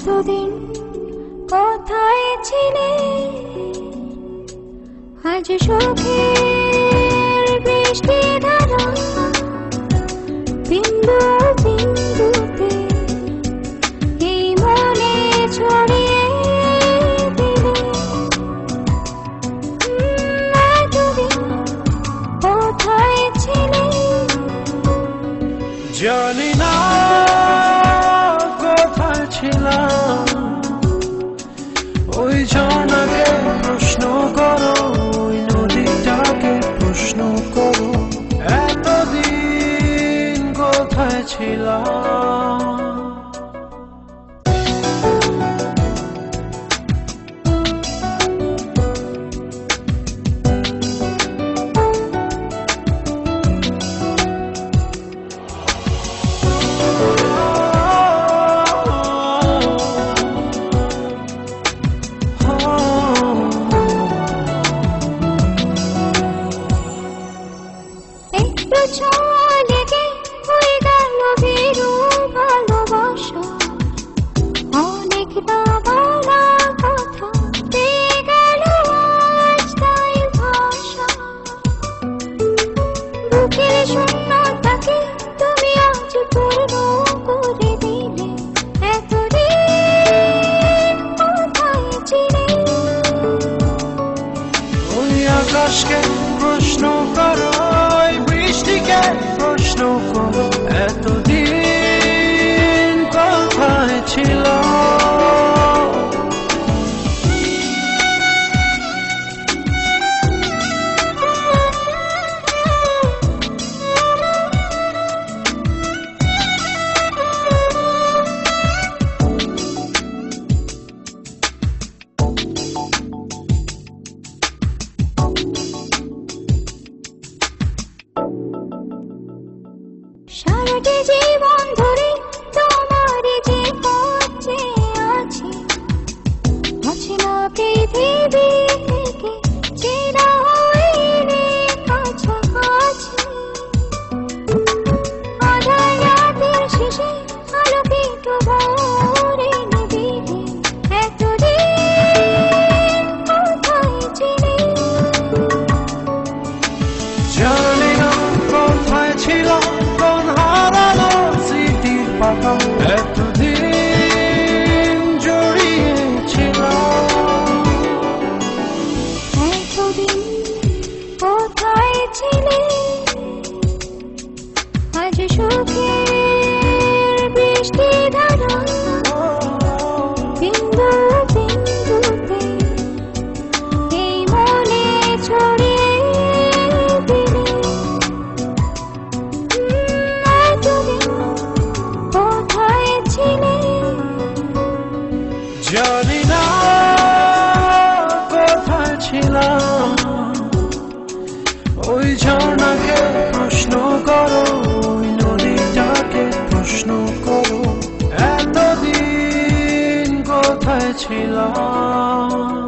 এতদিন কোথায় ছিলে, আজ সুখের বৃষ্টি ধারা বিন্দু বিন্দুতে এই মনে ছড়িয়ে দিলে। এতদিন কোথায় ছিলে, জানি না কোথায় ছিলাম। ওই ঝর্ণাকে প্রশ্ন করো, ওই নদীটাকে প্রশ্ন করো, এতদিন কোথায় ছিলাম। লেগে হয়ে গেল ভীরু ভালোবাসা, অনেক বলা কথা পেয়ে গেল আজ তাই ভাষা। বুকের শূন্যতাকে তুমি আজ পূর্ণ করে দিলে, এতদিন কোথায় ছিলে। ওই আকাশকে প্রশ্ন করো, বৃষ্টিকে প্রশ্ন করো, এতদিন কোথায় ছিল। সারাটি জীবন ধরে তোমার যে পথ চেয়ে আছি, অচেনা পৃথিবী থেকে চেনা হইলে কাছাকাছি। আধার রাতের শেষে আলোকিত ভোরে নিবিড়ে, এতদিন কোথায় ছিলে। জানি না কোথায় ছিল, কোন হারানো স্মৃতির পাতা এতদিন জড়িয়েছিল। এতদিন কোথায় ছিলে, আজ সুখের বৃষ্টি ধারা বিন্দু বিন্দুতে এই মনে ছড়িয়ে দিলে। এতদিন কোথায় ছিলে, জানি না কোথায় ছিলাম। ওই ঝর্ণাকে প্রশ্ন করো, ওই নদীটাকে প্রশ্ন করো, এতদিন কোথায় ছিলাম।